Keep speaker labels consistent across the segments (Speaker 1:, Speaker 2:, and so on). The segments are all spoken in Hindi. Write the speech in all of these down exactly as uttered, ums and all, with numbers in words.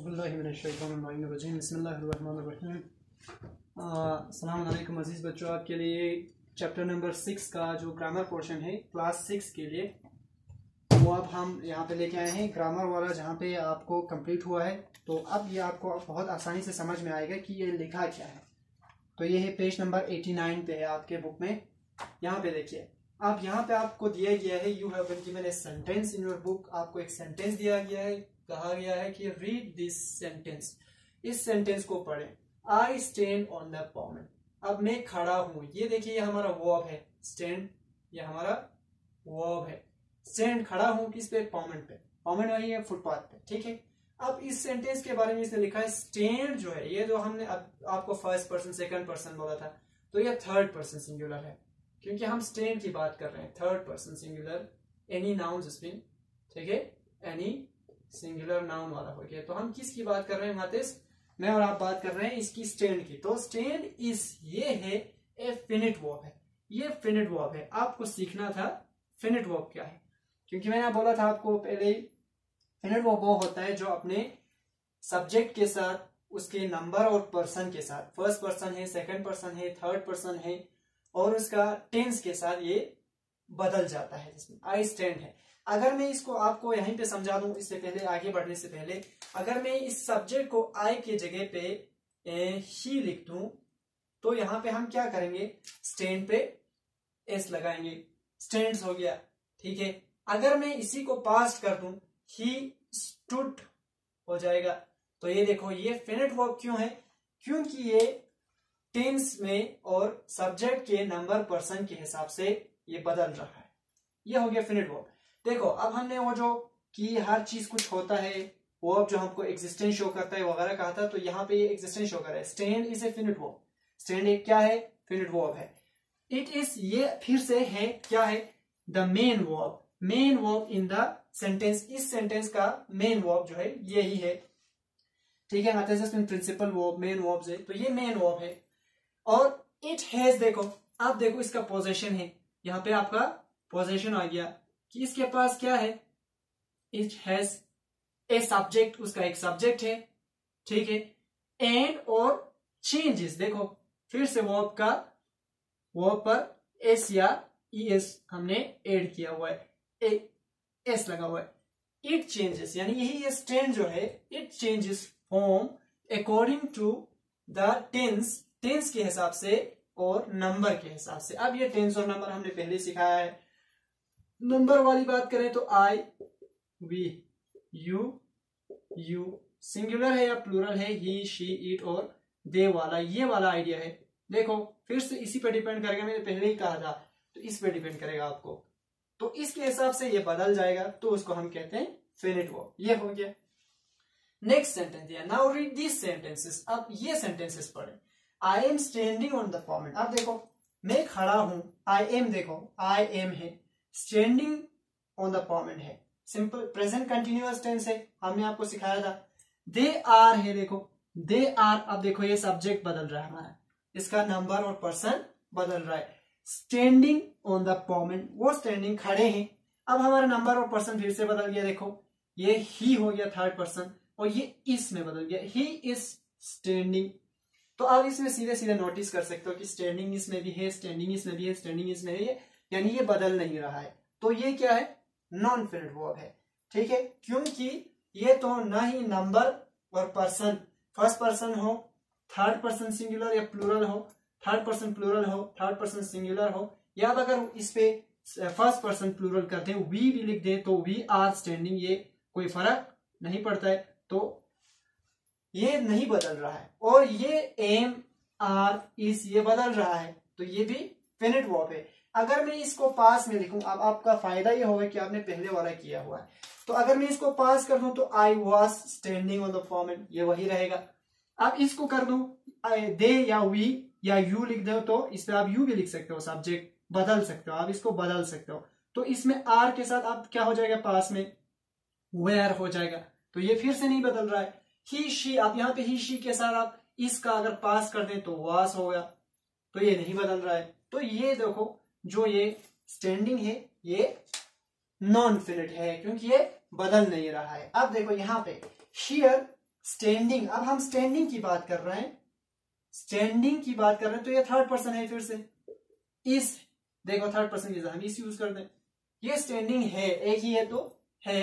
Speaker 1: अस्सलाम वालेकुम अजीज बच्चों, आपके लिए चैप्टर नंबर सिक्स का जो ग्रामर पोर्शन है क्लास सिक्स के लिए वो अब हम यहाँ पे लेके आए हैं। ग्रामर वाला जहाँ पे आपको कंप्लीट हुआ है, तो अब ये आपको बहुत आसानी से समझ में आएगा कि ये लिखा क्या है। तो ये है पेज नंबर नवासी पे है आपके बुक में। यहाँ पे देखिए, अब यहाँ पे आपको दिया गया है you have been given a sentence in your book. आपको एक सेंटेंस दिया गया है, कहा गया है कि रीड दिस सेंटेंस, इस सेंटेंस को पढ़ें। I stand on the pavement, अब मैं खड़ा हूं। ये देखिए, ये हमारा वर्ब है स्टैंड, ये हमारा वर्ब है स्टैंड। खड़ा हूं किस पे? पॉमेंट पे। पॉमेंट वही है फुटपाथ पे, ठीक है। अब इस सेंटेंस के बारे में इसने लिखा है स्टैंड जो है, ये जो हमने अब आपको फर्स्ट पर्सन सेकंड पर्सन बोला था, तो ये थर्ड पर्सन सिंगुलर है, क्योंकि हम स्टैंड की बात कर रहे हैं। Third person singular, any noun spin, ठीक है, एनी सिंगुलर नाउन वाला हो गया। तो हम किसकी बात कर रहे हैं मातिस? मैं और आप बात कर रहे हैं इसकी स्टैंड की। तो स्टैंड इज, ये है ए फिनिट वर्ब है, ये फिनिट वर्ब है। आपको सीखना था फिनिट वर्ब क्या है, क्योंकि मैंने बोला था आपको पहले ही, फिनिट वर्ब वो होता है जो अपने सब्जेक्ट के साथ, उसके नंबर और पर्सन के साथ, फर्स्ट पर्सन है, सेकंड पर्सन है, थर्ड पर्सन है, और उसका टेंस के साथ ये बदल जाता है। जिसमें आई स्टैंड है, अगर मैं इसको आपको यहीं पे समझा दूं, इससे पहले आगे बढ़ने से पहले, अगर मैं इस सब्जेक्ट को आई के जगह पे ही लिख दूं, तो यहां पे हम क्या करेंगे? स्टैंड पे एस लगाएंगे, स्टैंड्स हो गया, ठीक है। अगर मैं इसी को पास्ट कर दूं, ही स्टूड हो जाएगा। तो ये देखो, ये फिनिट वर्ब क्यों है? क्योंकि ये टेंस में और सब्जेक्ट के नंबर पर्सन के हिसाब से ये बदल रहा है। ये हो गया फिनिट वर्ब। देखो, अब हमने वो जो कि हर चीज कुछ होता है, वो अब जो हमको एग्जिस्टेंस शो करता है वगैरह कहा था, तो यहाँ पे ये एग्जिस्टेंस शो कर रहा है। Stand is a finite verb, stand एक क्या है? फिनिट वर्ब है। इट इज, ये फिर से है क्या है? The main verb, main verb in the sentence. इस सेंटेंस का मेन वर्ब जो है यही है, ठीक है। मतलब प्रिंसिपल वर्ब, मेन वर्ब है, तो ये मेन वर्ब है। और इट हैज, देखो आप देखो इसका पोजेशन है, यहाँ पे आपका पोजेशन आ गया कि इसके पास क्या है? इट हैज ए सब्जेक्ट, उसका एक सब्जेक्ट है, ठीक है। एंड और चेंजेस, देखो फिर से वर्ब का, वर्ब पर एस या ई एस हमने ऐड किया हुआ है, ए, एस लगा हुआ है। इट चेंजेस, यानी यही ये स्टैंड जो है, it changes form according to the tense, tense के हिसाब से और नंबर के हिसाब से। अब ये टेंस और नंबर हमने पहले सिखाया है। नंबर वाली बात करें तो I, we, you, you singular है या प्लूरल है, ही, शी, इट और दे वाला, ये वाला आइडिया है। देखो फिर से इसी पे डिपेंड करेगा, मैंने पहले ही कहा था, तो इस पे डिपेंड करेगा आपको, तो इसके हिसाब से ये बदल जाएगा, तो उसको हम कहते हैं फिनिट वर्ब। ये हो गया। नेक्स्ट सेंटेंस दिया, नाउ रीड दिस सेंटेंसेस। अब ये सेंटेंसेस पढ़े। I am standing on the pavement, अब देखो मैं खड़ा हूं, आई एम, देखो आई एम है, स्टैंडिंग ऑन द पॉमेंट है, सिंपल प्रेजेंट कंटिन्यूअस टेंस है, हमने आपको सिखाया था। दे आर है, देखो दे आर, अब देखो ये सब्जेक्ट बदल रहा है हमारा, इसका नंबर और पर्सन बदल रहा है। स्टैंडिंग ऑन द पॉमेंट, वो स्टैंडिंग खड़े हैं। अब हमारा नंबर और पर्सन फिर से बदल गया, देखो ये ही हो गया थर्ड पर्सन, और ये इस में बदल गया, ही इज स्टैंडिंग। तो आप इसमें सीधे सीधे नोटिस कर सकते हो कि स्टैंडिंग इसमें भी है, स्टैंडिंग इसमें भी है, स्टैंडिंग इसमें है, यानी ये बदल नहीं रहा है। तो ये क्या है? नॉन फिनिट वर्ब है, ठीक है, क्योंकि ये तो ना ही नंबर और पर्सन, फर्स्ट पर्सन हो, थर्ड पर्सन सिंगुलर या प्लूरल हो, थर्ड पर्सन प्लूरल हो, थर्ड पर्सन सिंगुलर हो, या अगर इस पे फर्स्ट पर्सन प्लूरल करते हैं, वी भी लिख दे तो वी आर स्टैंडिंग, ये कोई फर्क नहीं पड़ता है। तो ये नहीं बदल रहा है। और ये एम, आर, इस, ये बदल रहा है, तो ये भी फिनिट वर्ब है। अगर मैं इसको पास में लिखूं, अब आपका फायदा ये होगा कि आपने पहले वाला किया हुआ है, तो अगर मैं इसको पास कर दूं तो I was standing on the pavement, ये वही रहेगा। अब इसको कर दूं दे या वी या यू लिख दो, तो इस पे आप यू भी लिख सकते हो, सब्जेक्ट बदल सकते हो, आप इसको बदल सकते हो। तो इसमें आर के साथ आप क्या हो जाएगा? पास में वेयर हो जाएगा, तो ये फिर से नहीं बदल रहा है। ही, शी, आप यहाँ पे ही, शी के साथ आप इसका अगर पास कर दें तो वास हो गया, तो ये नहीं बदल रहा है। तो ये देखो, जो ये स्टैंडिंग है ये नॉन फिनिट है, क्योंकि ये बदल नहीं रहा है। अब देखो यहाँ पे हियर स्टैंडिंग, अब हम स्टैंडिंग की बात कर रहे हैं, स्टैंडिंग की बात कर रहे हैं तो ये थर्ड पर्सन है, फिर से इस, देखो थर्ड पर्सन की हम इस यूज करते हैं, ये स्टैंडिंग है, एक ही है तो है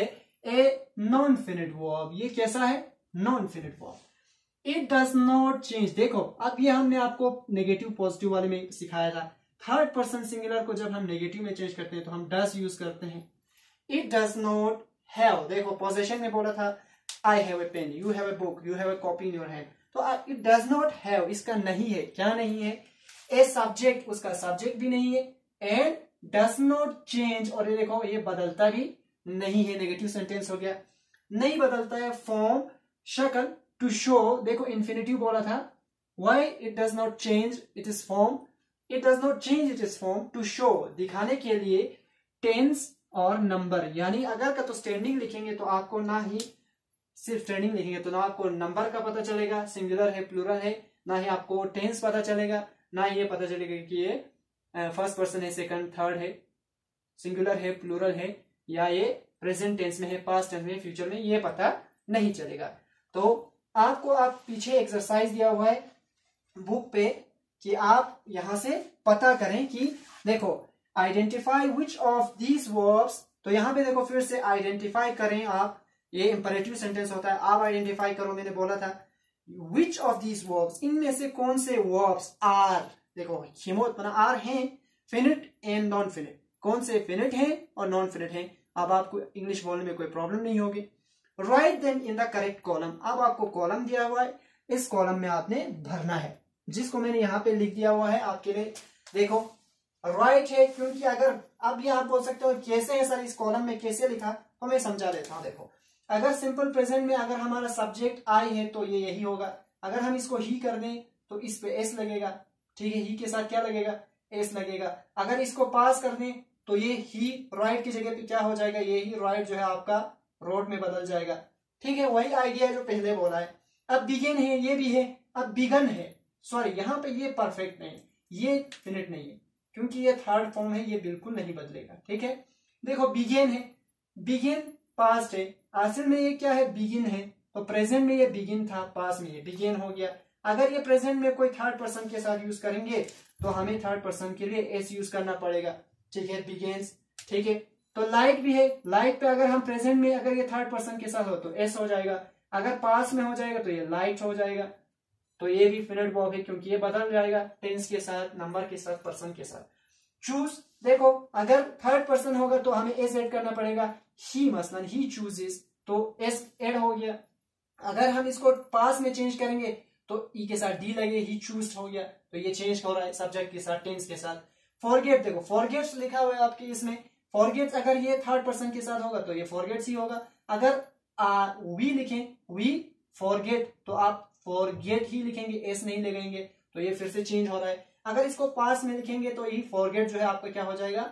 Speaker 1: ए नॉन फिनिट वर्ब, ये कैसा है, non finite verb. It does not change, देखो अब ये हमने आपको नेगेटिव पॉजिटिव वाले में सिखाया था, थर्ड पर्सन सिंगुलर को जब हम नेगेटिव में चेंज करते हैं तो हम डज यूज करते हैं। इट डज नॉट हैव, देखो पोजेशन में बोला था I have a pen, you have a book, you have a copy in your hand, तो इट डज नॉट हैव इसका नहीं है, क्या नहीं है, ए सब्जेक्ट, उसका सब्जेक्ट भी नहीं है, एंड डज नॉट चेंज, और ये देखो ये बदलता भी नहीं है, नेगेटिव सेंटेंस हो गया, नहीं बदलता है फॉर्म, शक्ल, टू शो, देखो इन्फिनेटिव बोला था, why it does not change it is form, it does not change it is form, to show दिखाने के लिए, टेंस और नंबर, यानी अगर का तो स्टैंडिंग लिखेंगे तो आपको ना ही सिर्फ स्टैंडिंग लिखेंगे तो ना आपको नंबर का पता चलेगा, सिंगुलर है प्लूरल है, ना ही आपको टेंस पता चलेगा, ना ये पता चलेगा कि ये फर्स्ट पर्सन है, सेकंड, थर्ड है, सिंगुलर है, प्लूरल है, या ये प्रेजेंट टेंस में है, पास्ट टेंस में, फ्यूचर में, ये पता नहीं चलेगा। तो आपको आप पीछे एक्सरसाइज दिया हुआ है बुक पे कि आप यहां से पता करें कि देखो identify which of these verbs, तो यहां पे देखो फिर से आइडेंटिफाई करें आप, ये इंपरेटिव सेंटेंस होता है, आप आइडेंटिफाई करो, मैंने बोला था विच ऑफ दीज वर्ब्स, इनमें से कौन से वर्ब्स आर, देखो हिमोत बना आर हैं फिनिट एंड नॉन फिनिट, कौन से फिनिट हैं और नॉन फिनिट हैं, अब आपको इंग्लिश बोलने में कोई प्रॉब्लम नहीं होगी। Write then in the correct column, अब आपको कॉलम दिया हुआ है, इस कॉलम में आपने भरना है, जिसको मैंने यहाँ पे लिख दिया हुआ है आपके लिए, देखो राइट है, क्योंकि अगर अब ये आप बोल सकते हो कैसे है सर इस कॉलम में कैसे लिखा, तो मैं समझा देता हूँ। देखो अगर सिंपल प्रेजेंट में अगर हमारा सब्जेक्ट आई है तो ये यही होगा, अगर हम इसको ही कर दें तो इस पे एस लगेगा, ठीक है, ही के साथ क्या लगेगा, एस लगेगा, अगर इसको पास कर दें तो ये ही राइट की जगह पे क्या हो जाएगा, ये ही राइट जो है आपका रोड में बदल जाएगा, ठीक है, वही आइडिया जो पहले बोला है। अब बिगिन है, ये भी है, अब बिगन है, सॉरी यहाँ पे ये परफेक्ट नहीं, ये फिनिट नहीं है, क्योंकि ये थर्ड फॉर्म है, ये बिल्कुल नहीं बदलेगा, ठीक है। देखो बिगिन है, बिगिन पास्ट है, असल में ये क्या है, बिगिन है, तो प्रेजेंट में ये बिगिन था, पास्ट में ये बिगिन हो गया, अगर ये प्रेजेंट में कोई थर्ड पर्सन के साथ यूज करेंगे तो हमें थर्ड पर्सन के लिए एस यूज करना पड़ेगा, ठीक है, बिगिन्स, ठीक है। तो लाइट भी है, लाइट पे अगर हम प्रेजेंट में अगर ये थर्ड पर्सन के साथ हो तो एस हो जाएगा, अगर पास्ट में हो जाएगा तो ये लाइट हो जाएगा, तो ये भी फिनिट वर्ब है, क्योंकि ये बदल जाएगा टेंस के साथ, नंबर के साथ, पर्सन के साथ। चूज, देखो अगर थर्ड पर्सन होगा तो हमें एस ऐड करना पड़ेगा, ही मसलन ही चूजेस, तो एस ऐड हो गया, अगर हम इसको पास में चेंज करेंगे तो ई के साथ डी लगे, ही चूज हो गया, तो ये चेंज हो रहा है सब्जेक्ट के साथ, टेंस के साथ। फॉरगेट, देखो फॉरगेट्स लिखा हुआ है आपके इसमें, फॉरगेट्स अगर ये थर्ड पर्सन के साथ होगा तो ये फॉरगेट्स ही होगा, अगर आ, वी लिखें, वी फॉरगेट, तो आप फॉरगेट ही लिखेंगे, एस नहीं लगाएंगे, तो ये फिर से चेंज हो रहा है। अगर इसको पास में लिखेंगे तो ये फॉरगेट जो है आपका क्या हो जाएगा,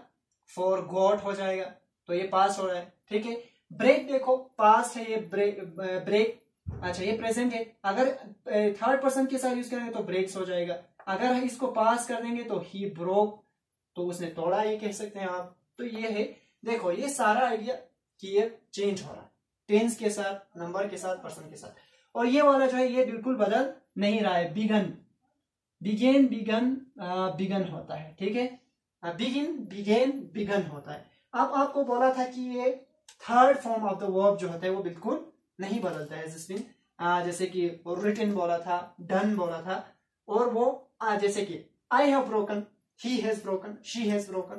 Speaker 1: फॉरगॉट हो जाएगा, तो ये पास हो रहा है, ठीक है। ब्रेक, देखो पास्ट है ये, ब्रेक ब्रेक अच्छा ये प्रेजेंट है, अगर थर्ड पर्सन के साथ यूज करेंगे तो ब्रेक्स हो जाएगा, अगर हम इसको पास कर देंगे तो ही ब्रोक, तो उसने तोड़ा, ये कह सकते हैं आप। तो ये है, देखो ये सारा आइडिया कि ये चेंज हो रहा है टेंस के साथ, नंबर के साथ, पर्सन के साथ, और ये वाला जो है ये बिल्कुल बदल नहीं रहा है, बिगन, बिगेन, बिगन, बिगन होता है, ठीक है, बिगिन, बिगेन, बिगन होता है। अब आपको बोला था कि ये third form of the verb जो होता है वो बिल्कुल नहीं बदलता है, जिसमें जैसे कि रिटन बोला था, डन बोला था, और वो आ, जैसे कि I have broken, he has broken, she has broken,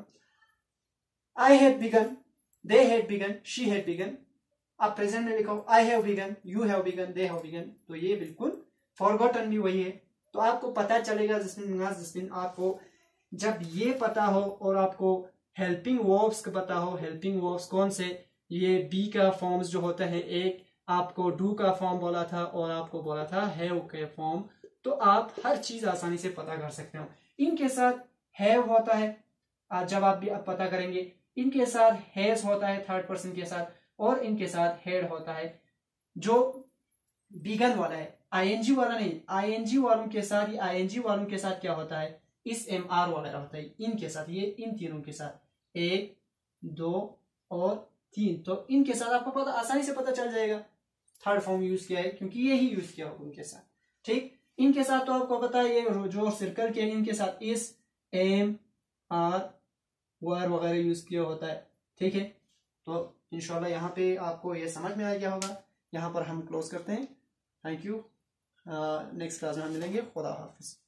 Speaker 1: I had begun, they had begun, she had begun, आप प्रेजेंट में लिखो I have begun, you have begun, they have begun, तो ये बिल्कुल फॉरगॉटन भी वही है। तो आपको पता चलेगा जिसमें जिसमें आपको जब ये पता हो और आपको हेल्पिंग वर्ब्स का पता हो, हेल्पिंग वर्ब्स कौन से, ये बी का फॉर्म्स जो होता है, एक आपको डू का फॉर्म बोला था और आपको बोला था हैव के फॉर्म, तो आप हर चीज आसानी से पता कर सकते हो। इनके साथ हैव होता है, आज जब आप भी अब पता करेंगे, इनके साथ हैज होता है थर्ड पर्सन के साथ, और इनके साथ हेड होता है। जो बिगन वाला है, आईएनजी वाला नहीं, आईएनजी वालों के साथ, ये आईएनजी वालों के साथ क्या होता है, इस एम आर वाला होता है, इनके साथ, ये इन तीनों के साथ, एक, दो और तीन, तो इनके साथ आपको पता आसानी से पता चल जाएगा। थर्ड फॉर्म यूज किया है क्योंकि यही यूज किया होगा उनके साथ। ठीक, इनके साथ तो आपको पता है ये जो सर्कल के इनके साथ इस, एम, आर, वर वगैरह यूज किया होता है। ठीक है, तो इंशाल्लाह यहाँ पे आपको ये समझ में आ गया होगा। यहाँ पर हम क्लोज करते हैं। थैंक यू, नेक्स्ट क्लास में हम मिलेंगे। खुदा हाफिज।